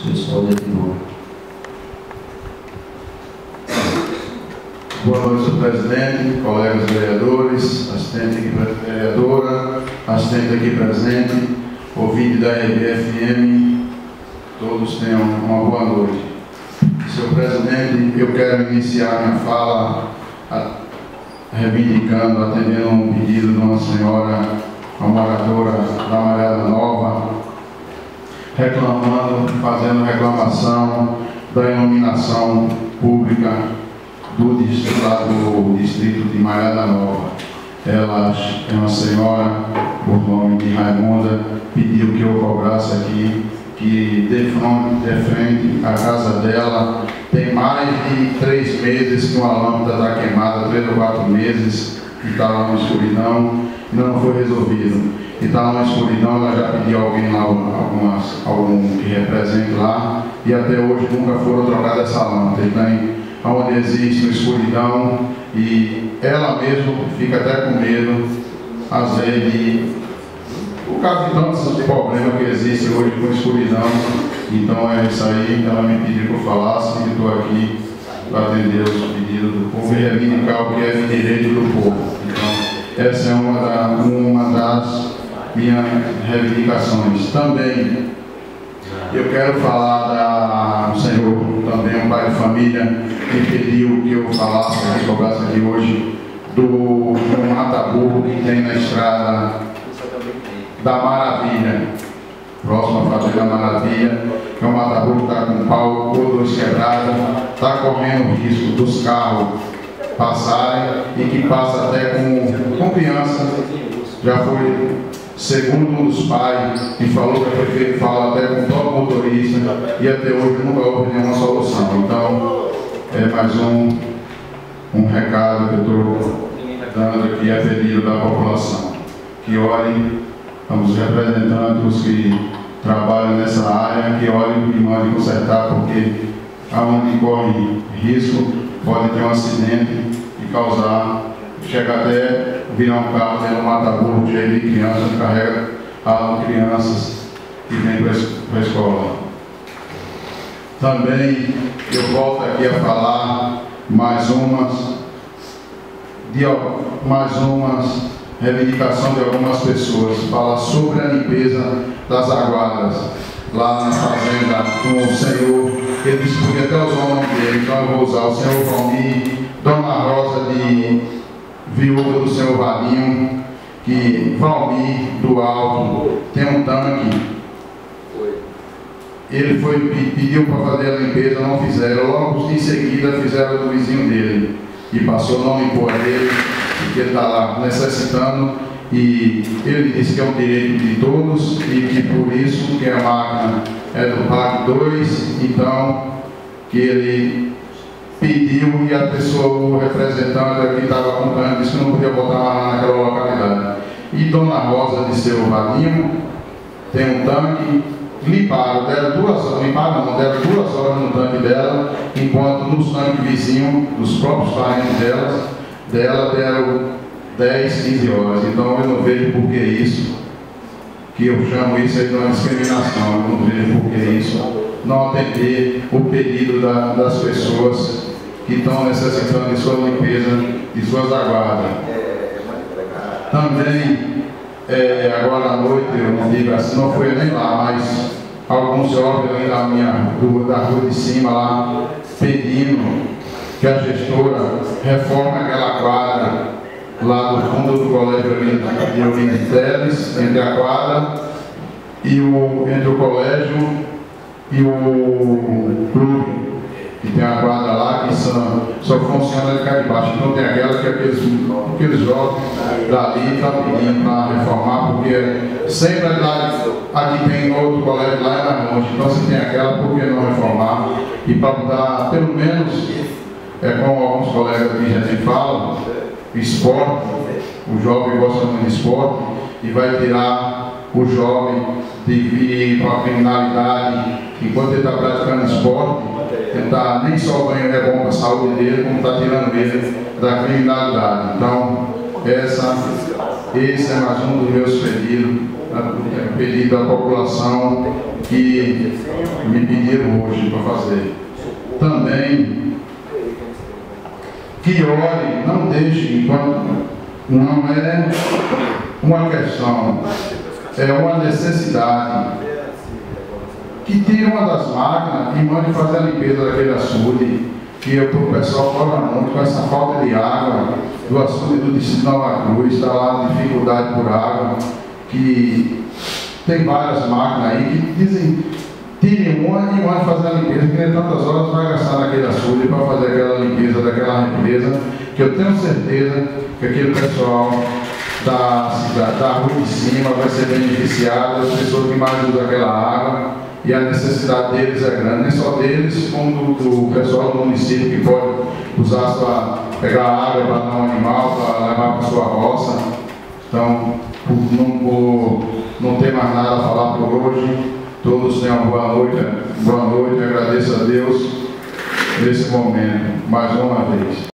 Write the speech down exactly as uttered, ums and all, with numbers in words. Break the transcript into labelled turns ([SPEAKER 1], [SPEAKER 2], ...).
[SPEAKER 1] Vocês podem de novo.
[SPEAKER 2] Boa noite, senhor presidente, colegas vereadores, assistente aqui vereadora, assistente aqui presente, ouvinte da R B F M, todos tenham uma boa noite. Senhor presidente, eu quero iniciar minha fala a, reivindicando, atendendo um pedido de uma senhora, uma moradora da Amarela Nova, reclamando, fazendo reclamação da iluminação pública do distrito, do distrito de Amarela Nova. Ela é uma senhora, por nome de Raimunda, pediu que eu cobrasse aqui, que de frente, de frente à casa dela tem mais de três meses que uma lâmpada está queimada, três ou quatro meses, que está lá na escuridão, e não foi resolvido. E está lá na escuridão, ela já pediu alguém lá, algumas, algum que represente lá, e até hoje nunca foram trocadas essa lâmpada. Então, onde existe escuridão, e ela mesma fica até com medo, às vezes, de, por causa de tantos problemas que existem hoje com escuridão. Então é isso aí, ela me pediu que eu falasse, e estou aqui para atender os pedidos do povo e reivindicar o que é de direito do povo. Então, essa é uma, da, uma das minhas reivindicações. Também eu quero falar do senhor, também um pai de família, que pediu que eu falasse, que cobrasse aqui hoje, do, do mata-burro que tem na estrada da Maravilha, próxima à Fazenda Maravilha, que é um mata-burro que está com pau ou dois quebrados, está correndo risco dos carros passarem e que passa até com, com crianças. Já foi, segundo um dos pais, que falou que a prefeita fala até com todo motorista, e até hoje nunca houve nenhuma solução. Então, é mais um, um recado que eu estou dando aqui a pedido da população. Que olhem, os representantes que trabalham nessa área, que olhem e mandem consertar, porque aonde corre risco, pode ter um acidente e causar, chega até virar um carro dentro do mata-burro cheio de crianças, que carrega a crianças que vêm para a escola. Também eu volto aqui a falar mais umas, de, mais umas reivindicação de algumas pessoas, falar sobre a limpeza das aguadas lá na fazenda com o senhor, ele disse que podia até usar o nome dele, então eu vou usar o senhor Valmir, Dona Rosa de viúva do senhor Valinho, que Valmir do Alto tem um tanque. Ele foi, pediu para fazer a limpeza, não fizeram. Logo em seguida fizeram do vizinho dele. E passou, não limpou a dele, porque ele está lá necessitando. E ele disse que é um direito de todos e que por isso que a máquina é do P A C dois, então que ele pediu e a pessoa, o representante que estava acompanhando, disse que não podia botar lá naquela localidade. E Dona Rosa de seu Valinho tem um tanque. Limparam, deram duas horas, limparam não, deram duas horas no tanque dela, enquanto nos tanques vizinhos, dos próprios parentes delas, dela deram dez, quinze horas. Então eu não vejo por que isso, que eu chamo isso aí de uma discriminação, eu não vejo por que isso, não atender o pedido da, das pessoas que estão necessitando de sua limpeza, de suas aguadas. Também, É, agora à noite, eu não digo assim, não foi nem lá, mas alguns jovens ali na minha rua, da rua de cima lá, pedindo que a gestora reforme aquela quadra lá do fundo do colégio de Eurílio Teles, entre a quadra e o, entre o colégio e o clube, que tem a quadra lá que só, só funciona de cá de baixo. Então tem aquela que aqueles, aqueles jovens dali estão pedindo para reformar, porque sempre lá, aqui tem outro colégio lá e mais longe. Então se tem aquela, por que não reformar? E para dar, pelo menos, é como alguns colegas aqui já me falam, esporte, o jovem gosta muito de esporte, e vai tirar o jovem de vir para a criminalidade, enquanto ele está praticando esporte. Tentar, nem só o banho é bom para a saúde dele, como está tirando ele da criminalidade. Então, essa, esse é mais um dos meus pedidos o pedido da população que me pediram hoje para fazer. Também que ore, não deixe, enquanto não é uma questão, é uma necessidade, que tire uma das máquinas e mande fazer a limpeza daquele açude, que o pessoal cobra muito com essa falta de água do açude do Distrito Nova Cruz, está lá dificuldade por água, que tem várias máquinas aí que dizem, tire uma e mande fazer a limpeza, que nem tantas horas vai gastar naquele açude para fazer aquela limpeza daquela represa, que eu tenho certeza que aquele pessoal da cidade, da rua de cima vai ser beneficiado, as pessoas que mais usam aquela água, e a necessidade deles é grande, nem só deles, como do, do pessoal do município que pode usar para pegar água para dar um animal, para levar para sua roça. Então, não vou não ter mais nada a falar por hoje. Todos tenham uma boa noite, boa noite, agradeço a Deus nesse momento, mais uma vez.